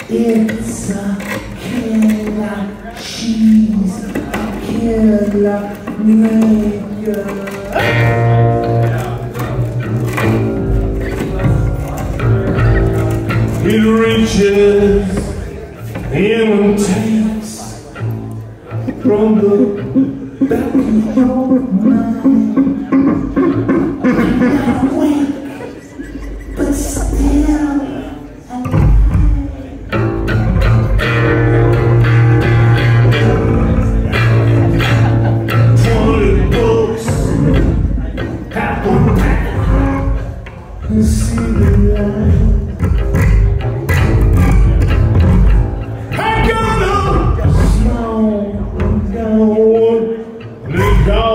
It's a killer, she's a killer nigga. It reaches in and takes from the back of your mind. I'm not awake, but still see the light. I gotta slow down, let go.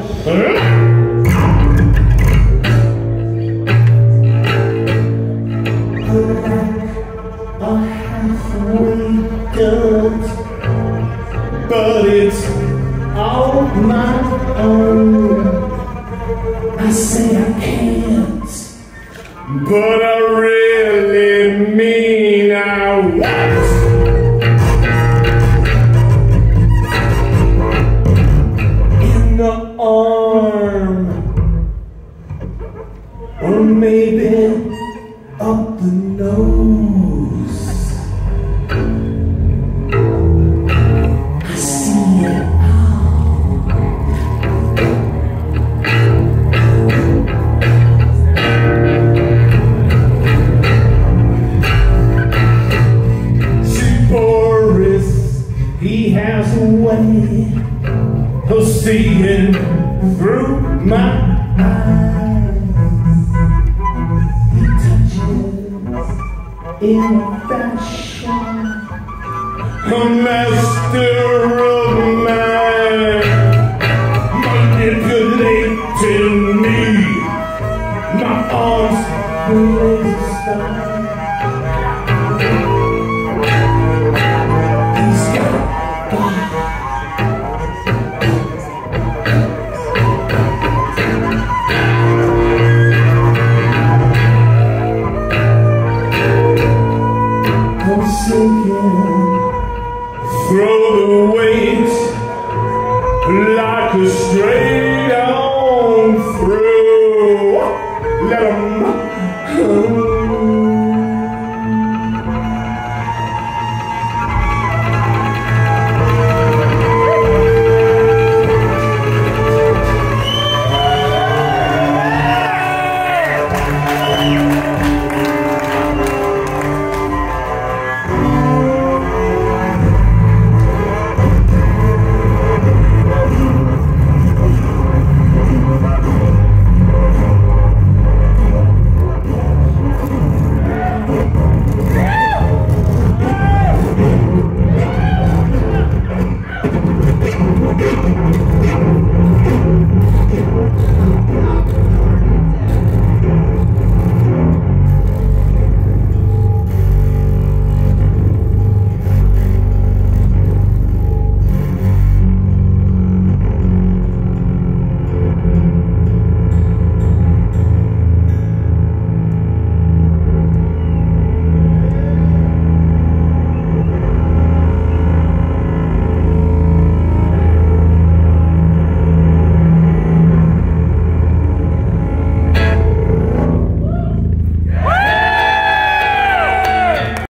Like a halfway done, but it's all my own. I say I can't, but I really mean I won't. In the arm, or maybe up the nose. I see it he has a way of seeing through my eyes. He touches in fashion, a master of mine, manipulating me, my arms blaze style. Throw the weight like a string.